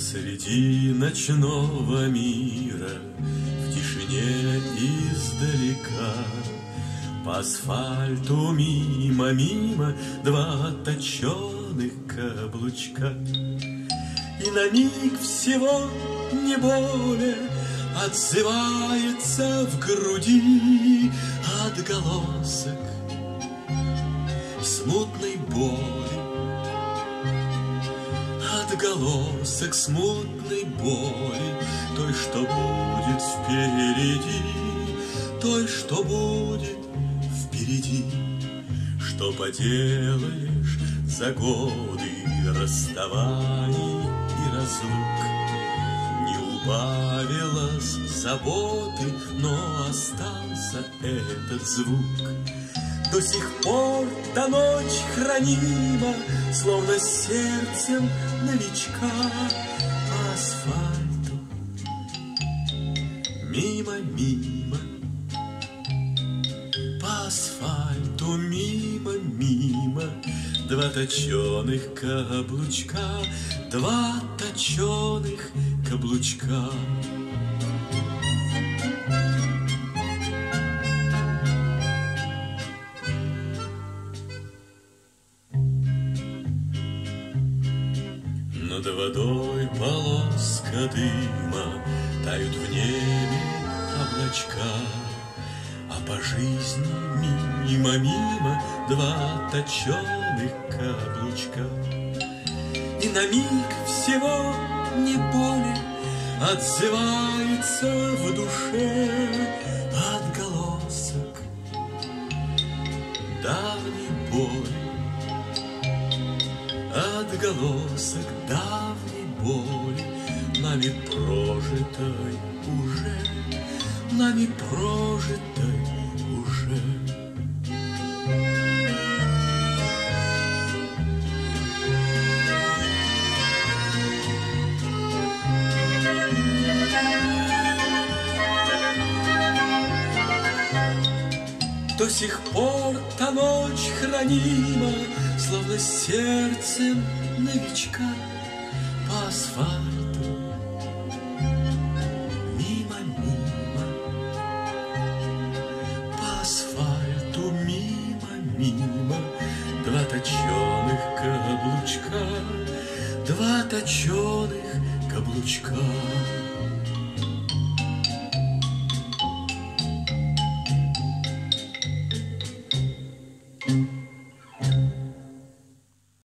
Посреди ночного мира, в тишине издалека, по асфальту мимо два точеных каблучка. И на миг всего не более отзывается в груди отголосок смутной боли, отголосок смутной боли, той, что будет впереди, той, что будет впереди. Что поделаешь за годы расставаний и разлук? Не убавилось заботы, но остался этот звук. До сих пор та ночь хранима, словно сердцем новичка, по асфальту мимо, по асфальту мимо, два точеных каблучка, два точеных каблучка. Над водой полоска дыма, тают в небе облачка, а по жизни мимо два точеных каблучка. И на миг всего не более отзывается в душе отголосок давней боли, отголосок давней боли, нами прожитой уже, нами прожитой уже. До сих пор та ночь хранима, словно сердцем новичка, по асфальту мимо, по асфальту мимо, два точеных каблучка, два точеных каблучка. Thank you.